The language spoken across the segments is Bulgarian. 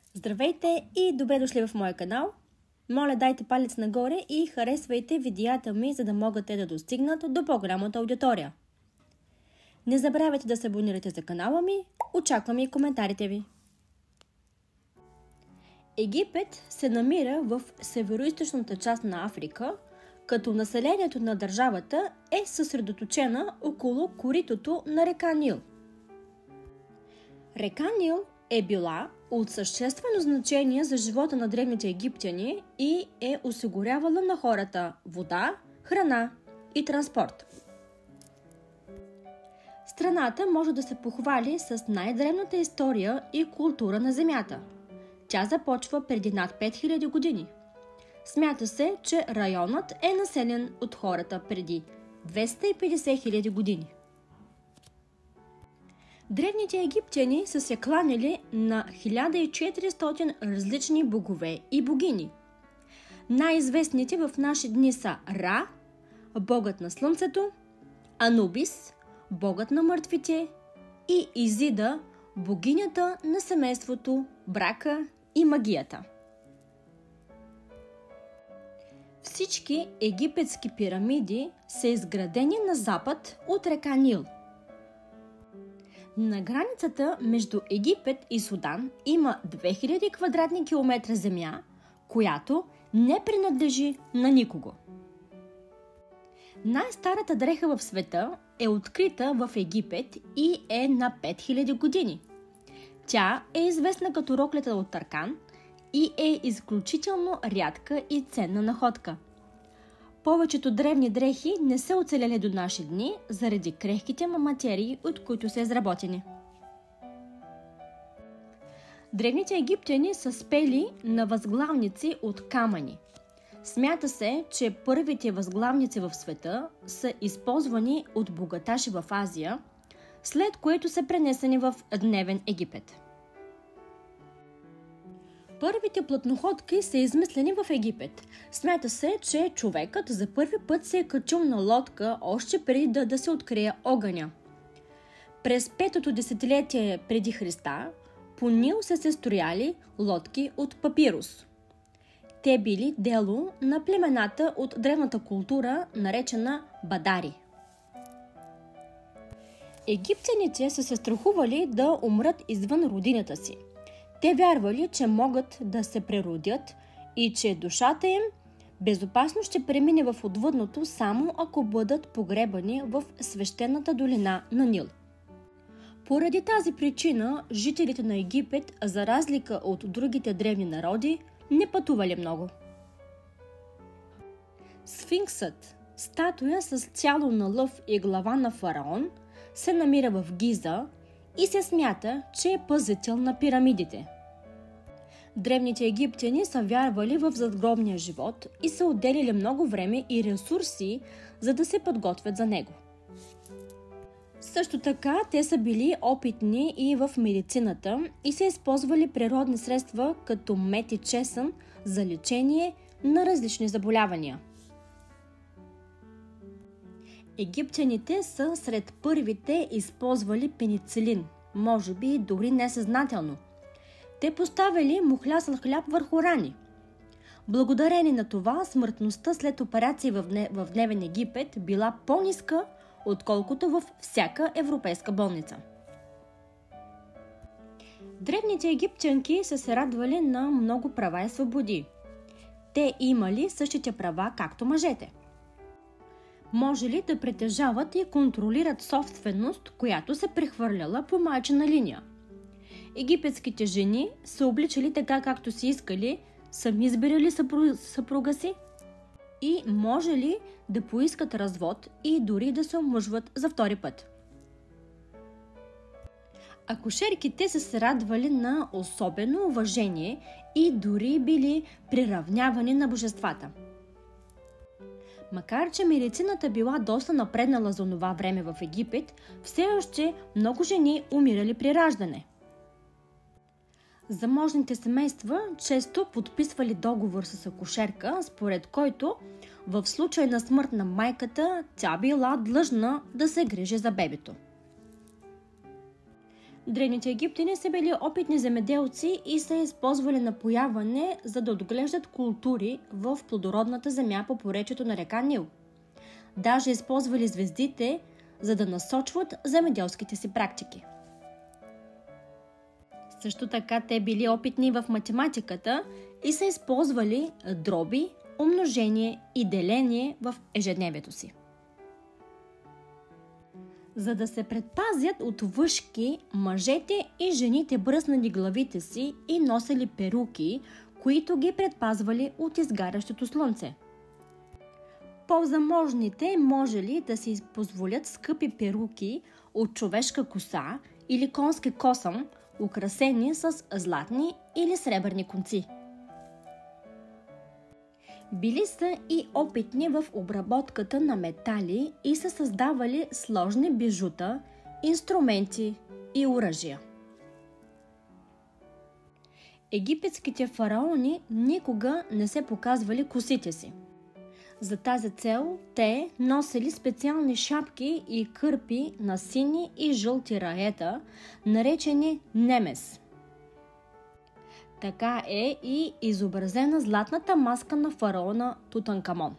Здравейте и добре дошли в моя канал. Моля, дайте палец нагоре и харесвайте видеята ми, за да могат те да достигнат до по-голямата аудитория. Не забравяйте да се абонирате за канала ми, очаквам и коментарите ви. Египет се намира в североизточната част на Африка, като населението на държавата е съсредоточена около коритото на река Нил. Река Нил е била от съществено значение за живота на древните египтяни и е осигурявала на хората вода, храна и транспорт. Страната може да се похвали с най-древната история и култура на Земята. Тя започва преди над 5000 години. Смята се, че районът е населен от хората преди 250 000 години. Древните египтяни са се кланяли на 1400 различни богове и богини. Най-известните в наши дни са Ра, богът на слънцето, Анубис, богът на мъртвите, и Изида, богинята на семейството, брака и магията. Всички египетски пирамиди са изградени на запад от река Нил. На границата между Египет и Судан има 2000 квадратни километра земя, която не принадлежи на никого. Най-старата дреха в света е открита в Египет и е на 5000 години. Тя е известна като роклята от Таркан и е изключително рядка и ценна находка. Повечето древни дрехи не са оцелели до наши дни заради крехките материи, от които са изработени. Древните египтяни са спели на възглавници от камъни. Смята се, че първите възглавници в света са използвани от богаташи в Азия, след което са пренесени в дневен Египет. Първите плътноходки са измислени в Египет. Смята се, че човекът за първи път се е качил на лодка още преди да се открие огъня. През 5-то десетилетие преди Христа по Нил са се строяли лодки от папирус. Те били дело на племената от древната култура, наречена бадари. Египтяните са се страхували да умрат извън родината си. Те вярвали, че могат да се преродят и че душата им безопасно ще премине в отвъдното, само ако бъдат погребани в свещената долина на Нил. Поради тази причина жителите на Египет, за разлика от другите древни народи, не пътували много. Сфинксът, статуя с тяло на лъв и глава на фараон, се намира в Гиза и се смята, че е пазител на пирамидите. Древните египтяни са вярвали в задгробния живот и са отделили много време и ресурси, за да се подготвят за него. Също така, те са били опитни и в медицината и са използвали природни средства като мед и чесън за лечение на различни заболявания. Египтяните са сред първите използвали пеницилин, може би дори несъзнателно. Те поставили мухлясал хляб върху рани. Благодарение на това, смъртността след операции в дневен Египет била по-ниска, отколкото във всяка европейска болница. Древните египтянки са се радвали на много права и свободи. Те имали същите права, както мъжете. Можели да притежават и контролират собственост, която се прехвърляла по майчина линия. Египетските жени се обличали така, както си искали, сами избирали съпруга си и можели да поискат развод и дори да се омъжват за втори път. Акушерките са се радвали на особено уважение и дори били приравнявани на божествата. Макар че медицината била доста напреднала за това време в Египет, все още много жени умирали при раждане. Заможните семейства често подписвали договор с акушерка, според който в случай на смърт на майката тя била длъжна да се грижи за бебето. Древните египтяни са били опитни земеделци и са използвали напояване, за да отглеждат култури в плодородната земя по поречието на река Нил. Даже използвали звездите, за да насочват земеделските си практики. Също така те били опитни в математиката и са използвали дроби, умножение и деление в ежедневието си. За да се предпазят от въшки, мъжете и жените бръснали главите си и носили перуки, които ги предпазвали от изгарящото слънце. По-заможните можели да си позволят скъпи перуки от човешка коса или конски косъм, украсени с златни или сребърни конци. Били са и опитни в обработката на метали и са създавали сложни бижута, инструменти и оръжия. Египетските фараони никога не се показвали косите си. За тази цел те носили специални шапки и кърпи на сини и жълти раета, наречени немес. Така е и изобразена златната маска на фараона Тутанкамон.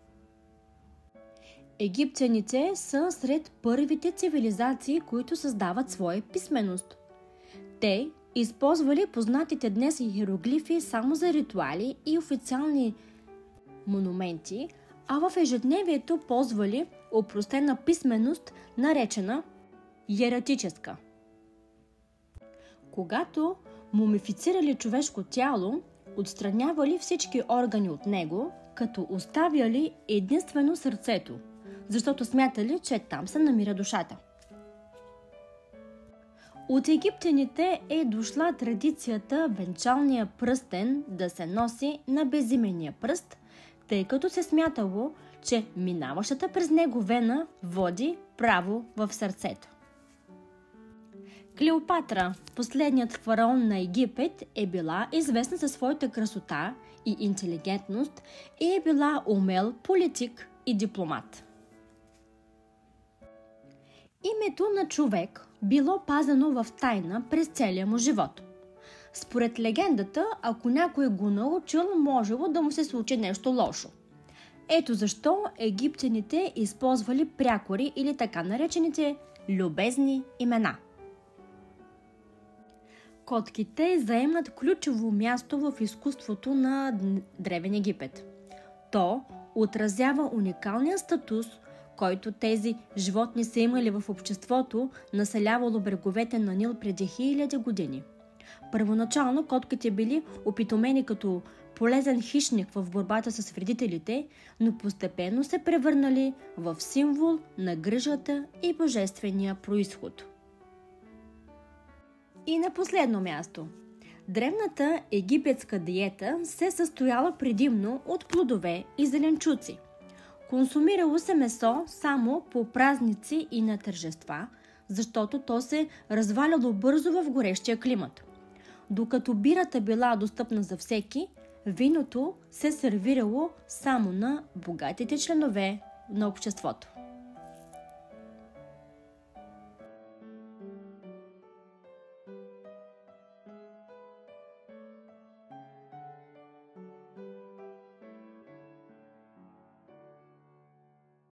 Египтяните са сред първите цивилизации, които създават своя писменост. Те използвали познатите днес иероглифи само за ритуали и официални монументи, а в ежедневието ползвали опростена писменост, наречена иератическа. Когато мумифицирали човешко тяло, отстранявали всички органи от него, като оставяли единствено сърцето, защото смятали, че там се намира душата. От египтяните е дошла традицията венчалния пръстен да се носи на безименния пръст, тъй като се смятало, че минаващата през него вена води право в сърцето. Клеопатра, последният фараон на Египет, е била известна със своята красота и интелигентност и е била умел политик и дипломат. Името на човек било пазено в тайна през целия му живот. Според легендата, ако някой го научил, можело да му се случи нещо лошо. Ето защо египтяните използвали прякори или така наречените любезни имена. Котките заемат ключово място в изкуството на Древен Египет. То отразява уникалния статус, който тези животни са имали в обществото, населявало бреговете на Нил преди хиляди години. Първоначално котките били опитомени като полезен хищник в борбата с вредителите, но постепенно се превърнали в символ на грижата и божествения произход. И на последно място. Древната египетска диета се състояла предимно от плодове и зеленчуци. Консумирало се месо само по празници и на тържества, защото то се разваляло бързо в горещия климат. Докато бирата била достъпна за всеки, виното се сервирало само на богатите членове на обществото.